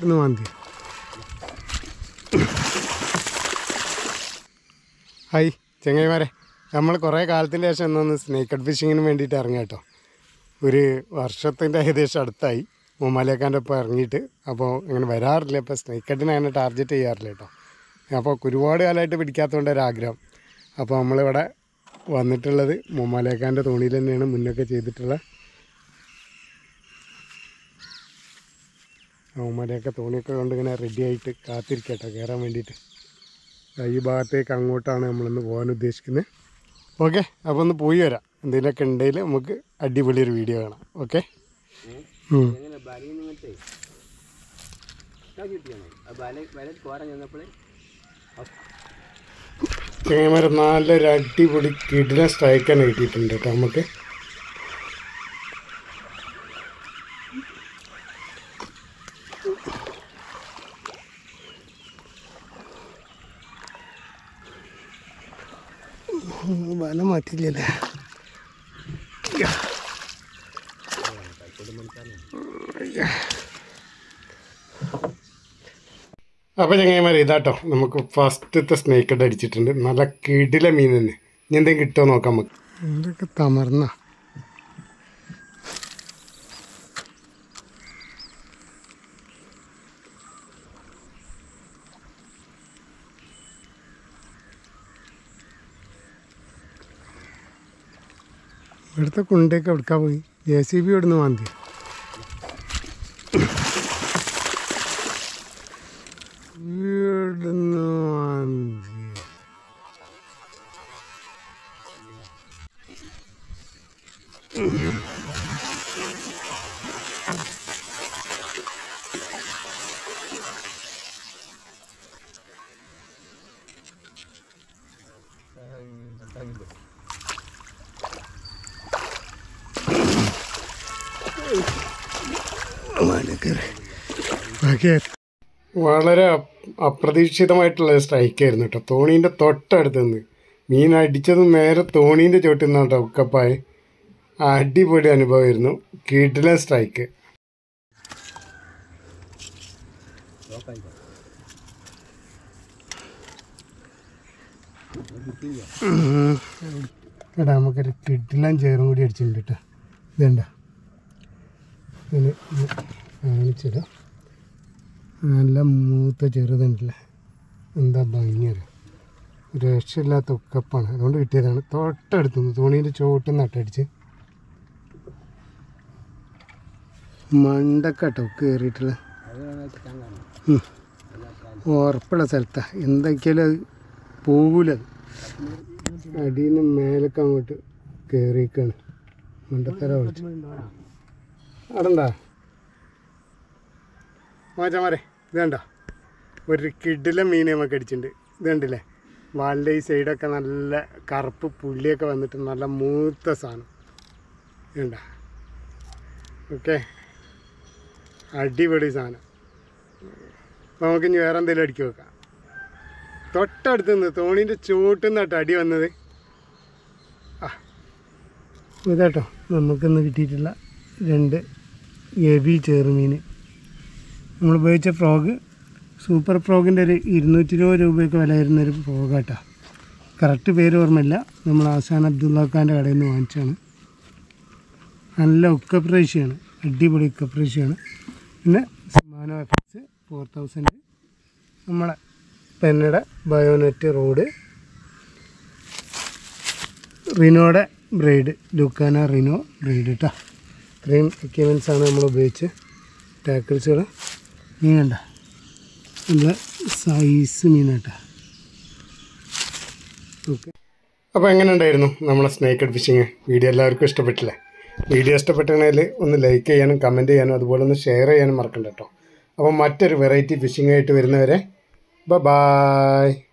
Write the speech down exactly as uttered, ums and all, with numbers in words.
ഇവിടുന്ന് മാന്തി. ഹായ് ചങ്ങായിമാരെ, നമ്മൾ കുറേ കാലത്തിൻ്റെ ശേഷം എന്നൊന്ന് സ്നേക്ക് ഫിഷിങ്ങിന് വേണ്ടിയിട്ട് ഇറങ്ങാം കേട്ടോ. ഒരു വർഷത്തിൻ്റെ ഏകദേശം അടുത്തായി മുമ്മാലേക്കാൻ്റെ ഒപ്പം ഇറങ്ങിയിട്ട്. അപ്പോൾ അങ്ങനെ വരാറില്ല, ഇപ്പോൾ സ്നേക്കഡിനെ അങ്ങനെ ടാർഗറ്റ് ചെയ്യാറില്ല കേട്ടോ. അപ്പോൾ ഒരുപാട് കാലമായിട്ട് പിടിക്കാത്തതുകൊണ്ട് ഒരാഗ്രഹം. അപ്പോൾ നമ്മളിവിടെ വന്നിട്ടുള്ളത് മുമ്മാലേക്കാൻ്റെ തോണിയിൽ തന്നെയാണ് മുന്നൊക്കെ ചെയ്തിട്ടുള്ള. മുമ്മാലേക്ക തോണിയൊക്കെ കൊണ്ട് ഇങ്ങനെ റെഡി ആയിട്ട് കാത്തിരിക്കട്ടോ കയറാൻ വേണ്ടിയിട്ട്. ഈ ഭാഗത്തേക്ക് അങ്ങോട്ടാണ് നമ്മളിന്ന് പോകാൻ ഉദ്ദേശിക്കുന്നത്. ഓക്കെ, അപ്പോൾ ഒന്ന് പോയി വരാം. എന്തെങ്കിലുമൊക്കെ ഉണ്ടെങ്കിൽ നമുക്ക് അടിപൊളിയൊരു വീഡിയോ കാണാം. ഓക്കെ, ചങ്ങന്മാരെ നല്ലൊരു അടിപൊളി കിടിലൻ സ്ട്രൈക്കാണ് കിട്ടിയിട്ടുണ്ട് കേട്ടോ നമുക്ക്. വല മാറ്റില്ലല്ലേ. അപ്പോൾ ചങ്ങന്മാരെ ഇതാട്ടോ നമുക്ക് ഫസ്റ്റത്തെ സ്നേക്കഡ് അടിച്ചിട്ടുണ്ട്. നല്ല കിടില മീൻ തന്നെ. ഇനി എന്തെങ്കിലും കിട്ടുമോ നോക്കാം നമുക്ക്. ഇതൊക്കെ തമർന്ന ഇവിടുത്തെ കുണ്ടയൊക്കെ എടുക്കാൻ പോയി. ജെ സി ബി ഇവിടുന്ന് മാന്തി. ഇവിടുന്ന് മാന്തി വളരെ അപ്രതീക്ഷിതമായിട്ടുള്ള സ്ട്രൈക്കായിരുന്നു കേട്ടോ. തോണീൻ്റെ തൊട്ടടുത്ത് നിന്ന് മീൻ അടിച്ചതും നേരെ തോണീൻ്റെ ചോട്ടിൽ നിന്നാണ് കേട്ടോ ഉക്കപ്പായി. അടിപൊളി അനുഭവമായിരുന്നു. കിടിലൻ സ്ട്രൈക്ക്. എടാ നമുക്കൊരു കിടിലൻ ചേറും കൂടി അടിച്ചിട്ടുണ്ട് കേട്ടോ. ഇതേണ്ട കാണിച്ചിടാം. നല്ല മൂത്ത ചെറുതുണ്ടല്ലേ, എന്താ ഭംഗിയറിയാം. ഒരു രക്ഷയില്ലാത്ത ഉക്കപ്പാണ്, അതുകൊണ്ട് കിട്ടിയതാണ്. തൊട്ടടുത്തുനിന്ന് തോണീൻ്റെ ചോട്ടിൽ നട്ടടിച്ച് മണ്ടക്കാട്ടോ കയറിയിട്ടുള്ള ഉറപ്പുള്ള സ്ഥലത്താണ്. എന്തൊക്കെയാലും അത് പോകൂലത്. അടിയിൽ നിന്ന് മേലൊക്കെ അങ്ങോട്ട് കയറിയേക്കാണ്. മണ്ടത്തര വിളിച്ചു അടണ്ടാ മാച്ചാമാരെ. ഇത് കണ്ടോ ഒരു കിടില മീൻ നമുക്ക് അടിച്ചിട്ടുണ്ട്. ഇത് കണ്ടില്ലേ, വാലിൻ്റെ ഈ സൈഡൊക്കെ നല്ല കറുപ്പ് പുള്ളിയൊക്കെ വന്നിട്ട് നല്ല മൂത്ത സാധനം. ഇതുണ്ട ഓക്കെ, അടിപൊളി സാധനം. അപ്പോൾ നമുക്ക് ഇനി വേറെ എന്തെങ്കിലും അടിക്കി വെക്കാം. തൊട്ടടുത്ത് നിന്ന് തോണീൻ്റെ ചോട്ടിൽ നിന്നാട്ടോ അടി വന്നത്. ആ ഇതാട്ടോ നമുക്കിന്ന് കിട്ടിയിട്ടുള്ള രണ്ട് ഹെവി ചെറുമീൻ. നമ്മൾ ഉപയോഗിച്ച ഫ്രോഗ് സൂപ്പർ ഫ്രോഗിൻ്റെ ഒരു ഇരുന്നൂറ്റി ഇരുപത് രൂപയൊക്കെ വില വരുന്നൊരു ഫ്രോഗാട്ടോ. കറക്റ്റ് പേര് ഓർമ്മയില്ല. നമ്മൾ ആസാൻ അബ്ദുള്ളാഖാൻ്റെ കടയിൽ നിന്ന് വാങ്ങിച്ചാണ്. നല്ല ഉക്കപ്രേഷ്യാണ്, അടിപൊളി ഉക്കപ്രേഷ്യാണ്. പിന്നെ Shimano F X four thousand, നമ്മളെ പെന്നയുടെ ബയോനെറ്റ് റോഡ്, റിനോയുടെ ബ്രൈഡ്, ലുക്കാന റിനോ ബ്രൈഡ് കേട്ടോ. ഇത്രയും എക്യുപ്മെൻറ്റ്സാണ് നമ്മൾ ഉപയോഗിച്ച് ടാക്കിൾസുകൾ. മീൻ കണ്ട നല്ല സൈസ് മീൻ കേട്ടോ. ഓക്കെ, അപ്പോൾ എങ്ങനെ ഉണ്ടായിരുന്നു നമ്മളെ സ്നേക്കഡ് ഫിഷിങ് വീഡിയോ? എല്ലാവർക്കും ഇഷ്ടപ്പെട്ടില്ലേ? വീഡിയോ ഇഷ്ടപ്പെട്ടെങ്കിൽ ഒന്ന് ലൈക്ക് ചെയ്യാനും കമൻറ്റ് ചെയ്യാനും അതുപോലെ ഒന്ന് ഷെയർ ചെയ്യാനും മറക്കണ്ട കേട്ടോ. അപ്പോൾ മറ്റൊരു വെറൈറ്റി ഫിഷിംഗ് ആയിട്ട് വരുന്നവരെ ബൈ.